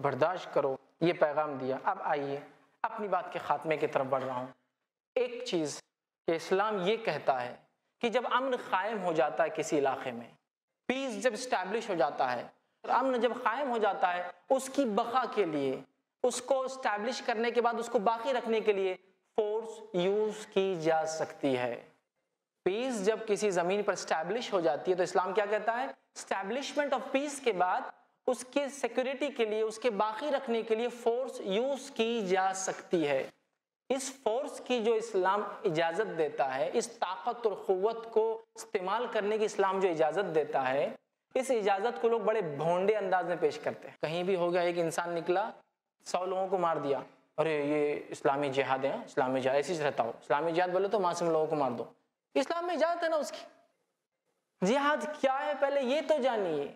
برداشت کرو، یہ پیغام دیا۔ اب آئیے اپنی بات کے خاتمے کی طرف بڑھ رہا ہوں۔ ایک چیز کہ اسلام یہ کہتا ہے کہ جب امن قائم ہو جاتا ہے کسی علاقے میں، پیس جب اسٹیبلش ہو جاتا ہے، امن جب قائم ہو جاتا ہے، اس کی بقا کے لیے، اس کو اسٹیبلش کرنے کے بعد اس کو باقی رکھنے کے لیے فورس یوز کی جا سکتی ہے۔ پیس جب کسی زمین پر اسٹیبلش ہو جاتی ہے تو اسلام کیا کہتا ہے؟ اسٹیبلشمنٹ آف پیس کے بعد اس کے سیکیورٹی کے لیے، اس کے باقی رکھنے کے لیے فورس یوز کی جا سکتی ہے۔ اس فورس کی جو اسلام اجازت دیتا ہے، اس طاقت اور قوت کو استعمال کرنے کی اسلام جو اجازت دیتا ہے، اس اجازت کو لوگ بڑے بھونڈے انداز میں پیش کرتے ہیں۔ کہیں بھی ہو گیا ایک انسان نکلا 100 لوگوں کو مار دیا، ارے یہ اسلامی جہاد ہے، اسلامی جہاد ایسے رہتا ہو، اسلامی جہاد بولے تو معصوم لوگوں کو مار دو۔ اسلام میں اجازت ہے نا اس کی۔ جہاد کیا ہے پہلے یہ تو جانیے۔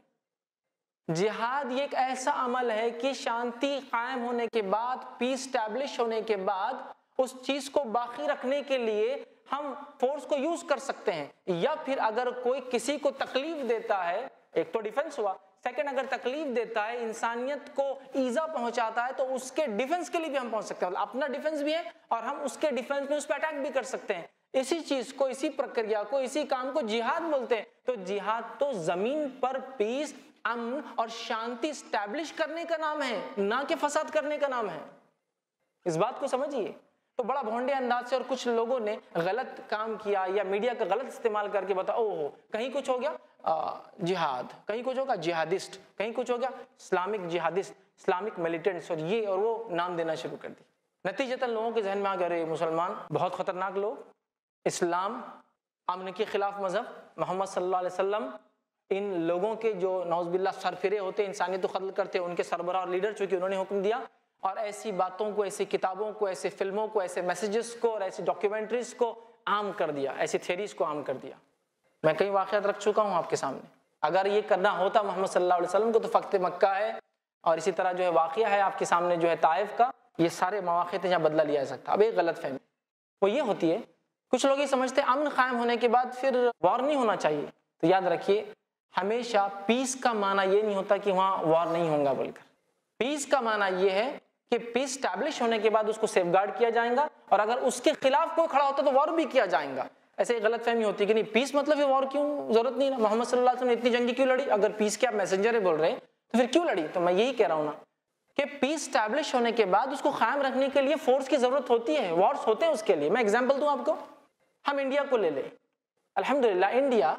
جہاد یہ ایک ایسا عمل ہے کہ شانتی قائم ہونے کے بعد، پیس اسٹیبلش ہونے کے بعد اس چیز کو باقی رکھنے کے لیے ہم فورس کو یوز کر سکتے ہیں، یا پھر اگر کوئی کسی کو تکلیف دیتا ہے، ایک تو ڈیفنس ہوا، سیکنڈ اگر تکلیف دیتا ہے، انسانیت کو ایذا پہنچاتا ہے، تو اس کے ڈیفنس کے لیے بھی ہم پہنچ سکتے ہیں، اپنا ڈیفنس بھی ہے اور ہم اس کے ڈیفنس میں اس پہ اٹیک بھی کر سکتے ہیں۔ اسی چیز کو، اسی پرکریا کو، اسی کام کو جہاد بولتے ہیں۔ تو جہاد تو زمین پر پیس، امن اور شانتی اسٹیبلش کرنے کا نام ہے، نہ کہ فساد کرنے کا نام ہے۔ اس بات کو سمجھیے۔ تو بڑا بھونڈے انداز سے اور کچھ لوگوں نے غلط کام کیا یا میڈیا کا غلط استعمال کر کے بتایا، اوہ کہیں کچھ ہو گیا جہاد، کہیں کچھ ہوگا جہادسٹ، کہیں کچھ ہو گیا اسلامک جہادسٹ، اسلامک ملیٹنٹس، اور یہ اور وہ نام دینا شروع کر دی۔ نتیجتاً لوگوں کے ذہن میں آ گئے مسلمان بہت خطرناک لوگ، اسلام امن کے خلاف مذہب، محمد صلی اللہ علیہ وسلم ان لوگوں کے جو نعوذ باللہ سرفرے ہوتے، انسانیت کو قتل کرتے، ان کے سربراہ اور لیڈر چونکہ انہوں نے حکم دیا، اور ایسی باتوں کو، ایسی کتابوں کو، ایسے فلموں کو، ایسے میسیجز کو اور ایسی ڈاکیومنٹریز کو عام کر دیا، ایسی تھیریز کو عام کر دیا۔ میں کئی واقعات رکھ چکا ہوں آپ کے سامنے۔ اگر یہ کرنا ہوتا محمد صلی اللہ علیہ وسلم کو تو فتح مکہ ہے، اور اسی طرح جو ہے واقعہ ہے آپ کے سامنے جو ہے طائف کا، یہ سارے مواقع تھے جہاں بدلہ لیا جا سکتا۔ اب ایک غلط فہمی وہ یہ ہوتی ہے، کچھ لوگ یہ سمجھتے ہیں امن قائم ہونے کے بعد پھر وار نہیں ہونا چاہیے۔ تو یاد رکھیے، ہمیشہ پیس کا معنی یہ نہیں ہوتا کہ وہاں وار نہیں ہوگا، بول کر پیس کا معنی یہ ہے کہ پیس اسٹیبلش ہونے کے بعد اس کو سیف گارڈ کیا جائے گا، اور اگر اس کے خلاف کوئی کھڑا ہوتا تو وار بھی کیا جائے گا۔ ایسے ایک غلط فہمی ہوتی ہے کہ نہیں پیس مطلب وار کیوں، ضرورت نہیں نا، محمد صلی اللہ علیہ وسلم نے اتنی جنگی کیوں لڑی؟ اگر پیس کے آپ میسنجر ہے بول رہے ہیں تو پھر کیوں لڑی؟ تو میں یہی کہہ رہا ہوں نا کہ پیس اسٹیبلش ہونے کے بعد اس کو قائم رکھنے کے لیے فورس کی ضرورت ہوتی ہے، وارس ہوتے ہیں اس کے لیے۔ میں ایگزامپل دوں آپ کو، ہم انڈیا کو لے لیں۔ الحمدللہ انڈیا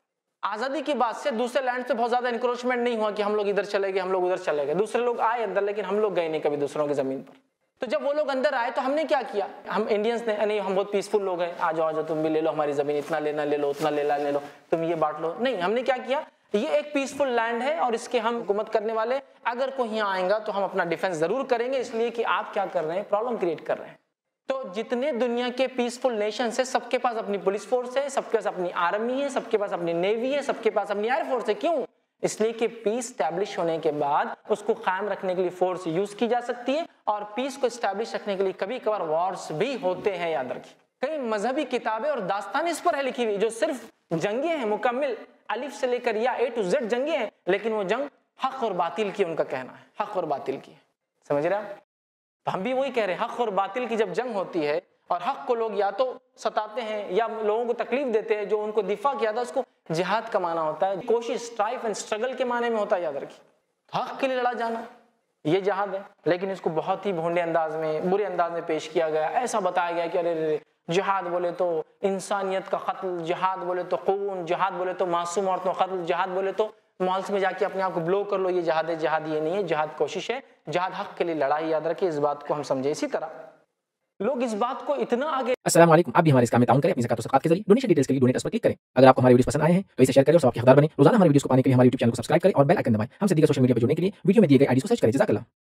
آزادی کی بات سے دوسرے لینڈ سے بہت زیادہ انکروچمنٹ نہیں ہوا کہ ہم لوگ ادھر چلے گئے، ہم لوگ ادھر چلے گئے، دوسرے لوگ آئے اندر لیکن ہم لوگ گئے نہیں کبھی دوسروں کی زمین پر۔ تو جب وہ لوگ اندر آئے تو ہم نے کیا کیا؟ ہم انڈینس نے، نہیں ہم بہت پیسفل لوگ ہیں، آ جاؤ تم بھی لے لو ہماری زمین، اتنا لینا لے لو، اتنا لینا لے لو، تم یہ بانٹ لو۔ نہیں، ہم نے کیا کیا؟ یہ ایک پیسفل لینڈ ہے اور اس کے ہم حکومت کرنے والے، اگر کوئی یہاں آئیں گا تو ہم اپنا ڈیفنس ضرور کریں گے، اس لیے کہ آپ کیا کر رہے ہیں؟ پرابلم کریٹ کر رہے ہیں۔ تو جتنے دنیا کے پیسفل نیشنز ہیں، سب کے پاس اپنی پولیس فورس ہے، سب کے پاس اپنی آرمی ہے، سب کے پاس اپنی نیوی ہے، سب کے پاس اپنی ایئر فورس ہے۔ کیوں؟ اس لیے کہ پیس اسٹیبلش ہونے کے بعد اس کو قائم رکھنے کے لیے فورس یوز کی جا سکتی ہے، اور پیس کو اسٹیبلش رکھنے کے لیے کبھی کبھار وارس بھی ہوتے ہیں، یاد رکھیے۔ کئی مذہبی کتابیں اور داستانیں اس پر ہے لکھی ہوئی جو صرف جنگیں ہیں، مکمل الف سے لے کر یا A to Z جنگیں ہیں، لیکن وہ جنگ حق اور باطل کی، ان کا کہنا ہے حق اور باطل کی، سمجھ رہے ہیں؟ تو ہم بھی وہی کہہ رہے ہیں، حق اور باطل کی جب جنگ ہوتی ہے اور حق کو لوگ یا تو ستاتے ہیں یا لوگوں کو تکلیف دیتے ہیں، جو ان کو دفاع کیا تھا اس کو جہاد کا معنی ہوتا ہے، کوشش، اسٹرائف اینڈ اسٹرگل کے معنی میں ہوتا ہے، یاد رکھیے۔ حق کے لیے لڑا جانا یہ جہاد ہے، لیکن اس کو بہت ہی بھونڈے انداز میں، برے انداز میں پیش کیا گیا، ایسا بتایا گیا کہ ارے جہاد بولے تو انسانیت کا قتل، جہاد بولے تو خون، جہاد بولے تو معصوم عورتوں کا قتل، جہاد بولے تو مالس میں جا کے اپنے آپ کو بلو کر لو، یہ جہاد ہے۔ جہاد یہ نہیں ہے، جہاد کوشش ہے، جہاد حق کے لیے لڑائی، یاد رکھیں، اس بات کو ہم سمجھیں۔ اسی طرح لوگ اس بات کو اتنا آگے۔ السلام علیکم، آپ بھی ہمارے اس کام میں تعاون کریں، اپنی زکات و صدقات کے ذریعے ڈونیشن ڈیٹیلز کے لیے ڈونیٹ پر کلک کریں۔ اگر آپ کو ہمارے ویڈیوز پسند آئے ہیں تو اسے شیئر کریں اور سب کے حقدار بنیں۔ روزانہ ہمارے ویڈیوز کو پانے کے لیے ہمارے یوٹیوب چینل کو سبسکرائب کریں اور بیل آئکن دبائیں۔ ہم سے دیگر سوشل میڈیا پر جڑنے کے لیے ویڈیو میں دیے گئے آئی ڈی کو سرچ کریں۔ جزاک اللہ۔